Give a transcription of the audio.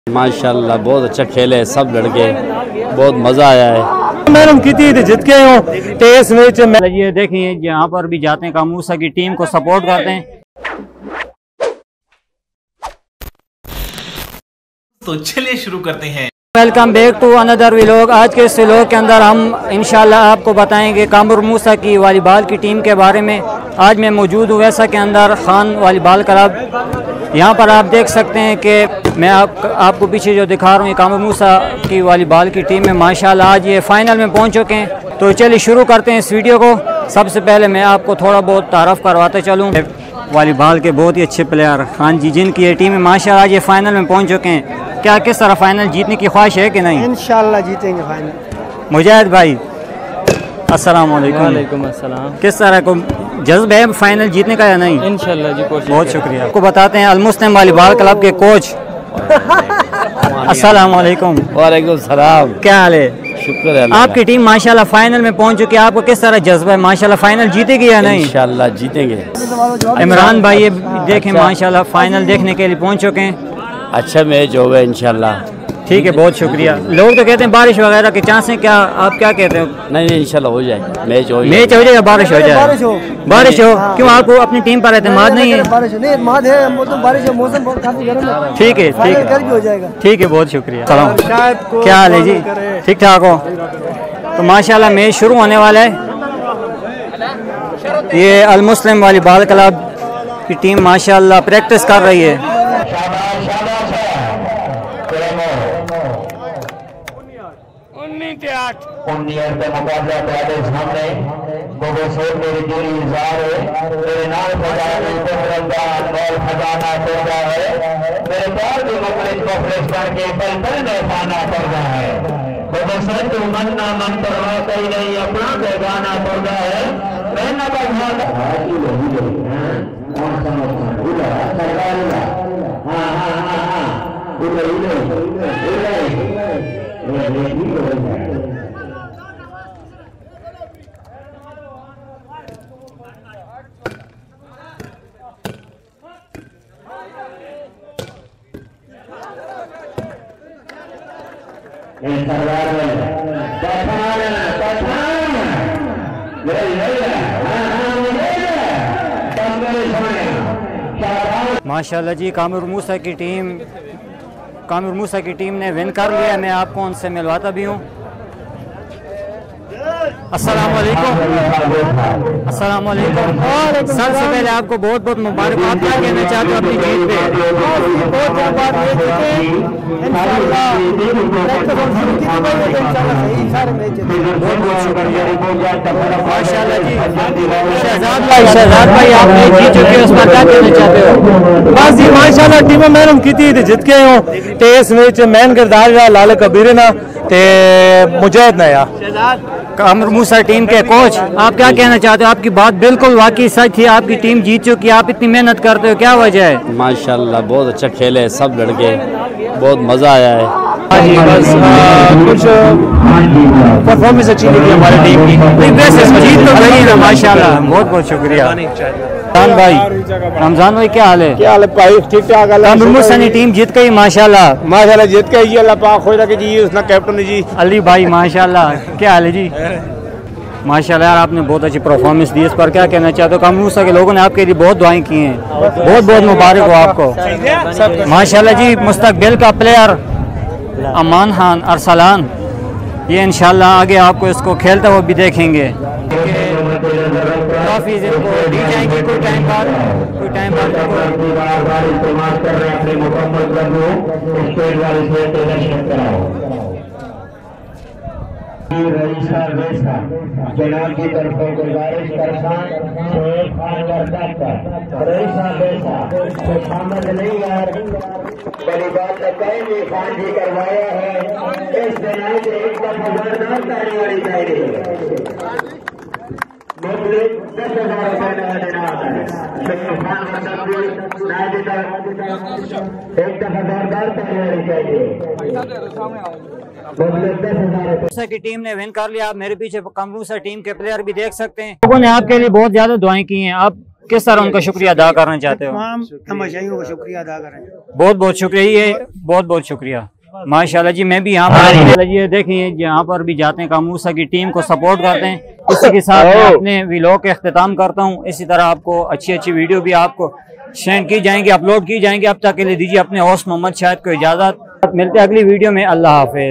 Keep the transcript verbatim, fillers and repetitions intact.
माशाल्लाह बहुत अच्छा खेले है सब लड़के, बहुत मज़ा आया है। मैडम कितनी जीत के हो टेस्ट मैच में ये देखिए यहाँ पर भी जाते हैं कामूसा की टीम को सपोर्ट करते हैं। तो चलिए शुरू करते हैं। Welcome back to another vlog. आज के इस व्लॉग के अंदर हम इंशाल्लाह आपको बताएंगे कामर मूसा की वॉलीबॉल की टीम के बारे में। आज मैं मौजूद हूँ वैसा के अंदर खान वॉलीबॉल क्लब। यहाँ पर आप देख सकते हैं कि मैं आप, आपको पीछे जो दिखा रहा हूँ कामर मूसा की वॉलीबॉल की टीम में माशाल्लाह आज ये फाइनल में पहुँच चुके हैं। तो चलिए शुरू करते हैं इस वीडियो को। सबसे पहले मैं आपको थोड़ा बहुत तारफ़ करवाते चलूँ वॉलीबॉल के बहुत ही अच्छे प्लेयर खान जी जिनकी ये टीम है माशाल्लाह आज ये फाइनल में पहुँच चुके हैं। क्या किस तरह फाइनल जीतने की ख्वाहिश है कि नहीं? इंशाल्लाह जीतेंगे फाइनल। मुजाहिद भाई अस्सलाम वालेकुम। वालेकुम अस्सलाम। किस तरह को जज्बा है फाइनल जीतने का या नहीं? इंशाल्लाह जी कोशिश। बहुत शुक्रिया। आपको बताते हैं अलमुस्लिम वॉलीबॉल क्लब के कोच अस्सलाम वालेकुम। वालेकुम सलाम। क्या हाल है? शुक्र है। आपकी टीम माशाल्लाह फाइनल में पहुंच चुकी है। आपको किस तरह जज्बा है? माशाल्लाह फाइनल जीतेगी या नहीं? इंशाल्लाह जीतेंगे। इमरान भाई ये देखें माशाल्लाह फाइनल देखने के लिए पहुंच चुके हैं। अच्छा मैच होगा इंशाल्लाह। ठीक है बहुत शुक्रिया। लोग तो कहते हैं बारिश वगैरह के चांस हैं, क्या आप क्या कहते हो? नहीं नहीं इंशाल्लाह हो जाएगा मैच हो मैच हो जाएगा। बारिश हो जाए बारिश हो बारिश हो क्यों आपको अपनी टीम पर एतमाद नहीं है? बारिश नहीं एतमाद है, मौसम बारिश है, मौसम बहुत काफी गर्म है। ठीक है ठीक है कल भी हो जाएगा। ठीक है बहुत शुक्रिया। सलाम। क्या हाल है जी? ठीक ठाक हो? तो माशाल्लाह मैच शुरू होने वाला है। ये अलमुस्लिम वॉलीबॉल क्लब की टीम माशाल्लाह प्रैक्टिस कर रही है। उन्नीस का मुकाबला पहले सामने गोगो सोल मेरी दूरी इज़हार है मेरे नाम खजाना रमजान बॉल खजाना तोड़ा है मेरे प्यार के मुखलिस को फ्रेश करके पल पल में पाना पड़ रहा है गोगो सोल तो मन ना मन परवाह कहीं नहीं अपना बेगाना तोड़ा है मैं ना बघाना हाथी वही है कौन सा मौका उधर सरकार का हां हां हां हां उधर उधर उधर ये ये ठीक हो गया। माशाल्लाह जी कामर मूसा की टीम कामर मूसा की टीम ने विन कर लिया। मैं आपको उनसे मिलवाता भी हूँ। अस्सलाम वालेकुम। अस्सलाम वालेकुम। सबसे पहले आपको बहुत बहुत मुबारक। आप क्या कहना चाहते हो अपनी जीत पे? माशाल्लाह जी। शहजाद भाई शहजाद भाई आप मैच जीत चुके हो, उस पर क्या कहना चाहते हो? बस जी माशाल्लाह टीम मैडम कितनी जीत के हो टेस्ट मैच मैन किरदार लाल कबीर ना ते मुजाहिद ना यार कामर मूसा टीम के कोच आप क्या कहना चाहते हो? आपकी बात बिल्कुल वाकई सच थी। आपकी टीम जीत चुकी है, आप इतनी मेहनत करते हो, क्या वजह है? माशाल्लाह बहुत अच्छा खेले है सब लड़के, बहुत मज़ा आया है। जी बस कुछ परफॉर्मेंस अच्छी नहीं थी हमारी टीम की। वैसे जीत तो गई ना माशाल्लाह। बहुत बहुत शुक्रिया। रमजान भाई रमजान भाई क्या हाल है? क्या हाल है भाई? ठीक ठाक। कामर मूसा की टीम जीत गई माशाल्लाह। माशाल्लाह जीत के जी अल्लाह पाक खुश रखे जी उसना कैप्टन जी अली भाई माशाल्लाह। क्या हाल है जी? माशाल्लाह यार आपने बहुत अच्छी परफॉर्मेंस दी। इस पर क्या कहना चाहते हो? कामर मूसा के लोगों ने आपके लिए बहुत दुआएं की हैं। बहुत बहुत मुबारक हो आपको माशाल्लाह जी। मुस्तकबिल का प्लेयर अमान खान अरसलान ये इंशाल्लाह आगे आपको इसको खेलते हुए भी देखेंगे। काफ़ी इनको दी जाएंगी कोई टाइम बाद कोई टाइम बाद इस्तेमाल कर रहे हैं अपने मुकम्मल कर लो स्टेट वाले से प्रदर्शन कराओ। रईसा वैसा जनाब की तरफ गुजारिश करता शेख खान वर्कर का रईसा वैसा तो शामिल नहीं यार बड़ी बात कहीं भी खान जी करवाया है इस जनाब से एक दफा जोरदार ताली वाली चाहिए। दस हजार रुपये का देना आता है शेख खान वर्कर एक दफा जोरदार ताली वाली चाहिए। मूसा की टीम ने विन कर लिया। आप मेरे पीछे कामर मूसा टीम के प्लेयर भी देख सकते हैं। लोगों ने आपके लिए बहुत ज्यादा दुआएं की हैं। आप किस तरह उनका शुक्रिया अदा करना चाहते हो? तमाम तमाशाइयों का शुक्रिया अदा करें। बहुत बहुत शुक्रिया, ये बहुत बहुत शुक्रिया माशाल्लाह जी। मैं भी यहाँ पर ये देखिए यहाँ पर भी जाते हैं, कामूसा की टीम को सपोर्ट करते हैं। इसी के साथ मैं अपने व्लॉग का अख्तिताम करता हूँ। इसी तरह आपको अच्छी अच्छी वीडियो भी आपको शेयर की जाएंगी, अपलोड की जाएंगी। अब तक के लिए दीजिए अपने होस्ट मोहम्मद शाहिद को इजाज़त। मिलते हैं अगली वीडियो में। अल्लाह हाफिज़।